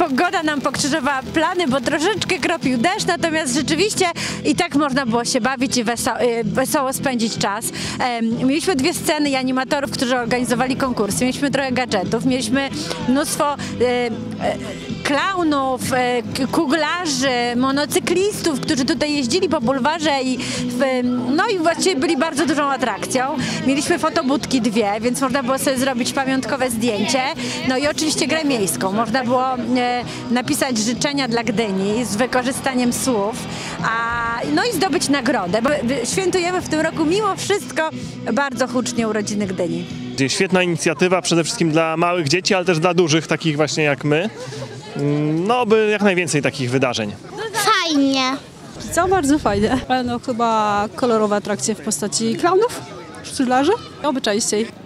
pogoda nam pokrzyżowała plany, bo troszeczkę kropił deszcz, natomiast rzeczywiście i tak można było się bawić i wesoło spędzić czas. Mieliśmy 2 sceny animatorów, którzy organizowali konkursy, mieliśmy trochę gadżetów, mieliśmy mnóstwo klaunów, kuglarzy, monocyklistów, którzy tutaj jeździli po bulwarze no i właściwie byli bardzo dużą atrakcją. Mieliśmy fotobudki 2, więc można było sobie zrobić pamiątkowe zdjęcie. No i oczywiście grę miejską. Można było napisać życzenia dla Gdyni z wykorzystaniem słów, no i zdobyć nagrodę, bo świętujemy w tym roku mimo wszystko bardzo hucznie urodziny Gdyni. Świetna inicjatywa przede wszystkim dla małych dzieci, ale też dla dużych, takich właśnie jak my. No, by jak najwięcej takich wydarzeń. Fajnie. Co bardzo fajnie. Ale no chyba kolorowe atrakcje w postaci klaunów, sztylarzy, oby częściej.